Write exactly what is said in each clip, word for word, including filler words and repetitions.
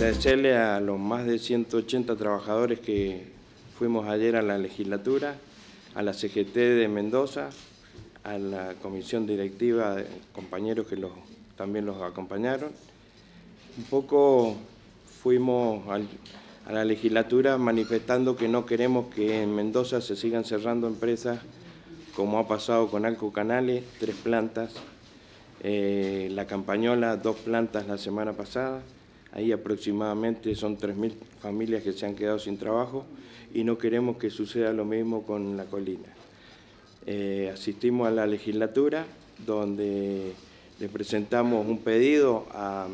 Agradecerle a los más de ciento ochenta trabajadores que fuimos ayer a la legislatura, a la C G T de Mendoza, a la comisión directiva de compañeros que los, también los acompañaron. Un poco fuimos al, a la legislatura manifestando que no queremos que en Mendoza se sigan cerrando empresas como ha pasado con Alco Canales, tres plantas, eh, La Campañola, dos plantas la semana pasada. Ahí aproximadamente son tres mil familias que se han quedado sin trabajo y no queremos que suceda lo mismo con La Colina. Eh, asistimos a la legislatura donde le presentamos un pedido a,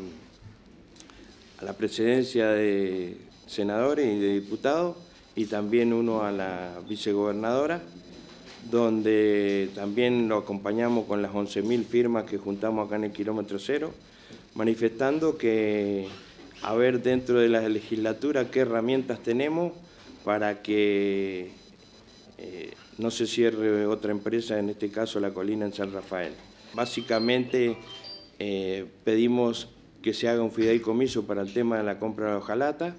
a la presidencia de senadores y de diputados y también uno a la vicegobernadora, donde también lo acompañamos con las once mil firmas que juntamos acá en el kilómetro cero, manifestando que a ver dentro de la legislatura qué herramientas tenemos para que eh, no se cierre otra empresa, en este caso La Colina en San Rafael. Básicamente eh, pedimos que se haga un fideicomiso para el tema de la compra de hojalata.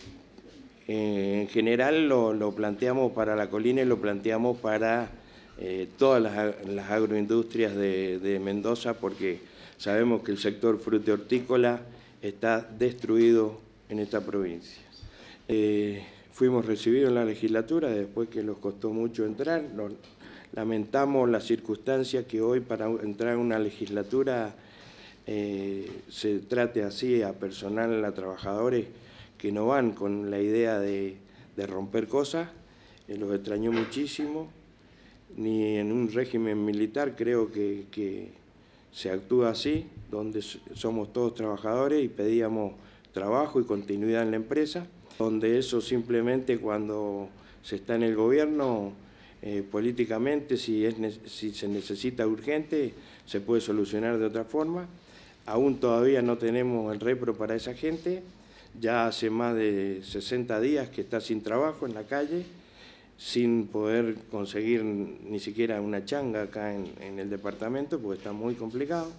Eh, en general lo, lo planteamos para La Colina y lo planteamos para eh, todas las, las agroindustrias de, de Mendoza, porque sabemos que el sector frutícola está destruido en esta provincia. Eh, fuimos recibidos en la legislatura después que nos costó mucho entrar. Nos, lamentamos la circunstancia que hoy para entrar en una legislatura eh, se trate así a personal, a trabajadores que no van con la idea de, de romper cosas. Eh, los extrañó muchísimo. Ni en un régimen militar creo que, que se actúa así, donde somos todos trabajadores y pedíamos trabajo y continuidad en la empresa, donde eso simplemente cuando se está en el gobierno, eh, políticamente, si, es, si se necesita urgente, se puede solucionar de otra forma. Aún todavía no tenemos el repro para esa gente, ya hace más de sesenta días que está sin trabajo en la calle, sin poder conseguir ni siquiera una changa acá en, en el departamento, porque está muy complicado.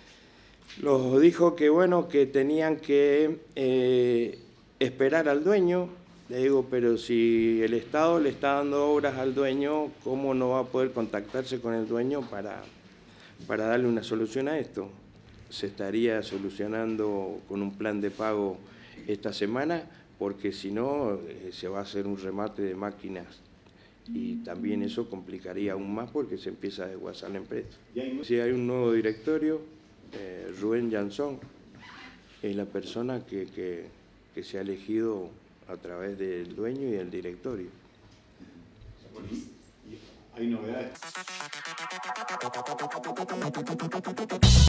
Los dijo que, bueno, que tenían que eh, esperar al dueño. Le digo, pero si el Estado le está dando obras al dueño, ¿cómo no va a poder contactarse con el dueño para, para darle una solución a esto? Se estaría solucionando con un plan de pago esta semana, porque si no, eh, se va a hacer un remate de máquinas y también eso complicaría aún más porque se empieza a desguazar la empresa. Si hay un nuevo directorio, eh, Rubén Jansón es la persona que, que, que se ha elegido a través del dueño y del directorio. ¿Hay novedades?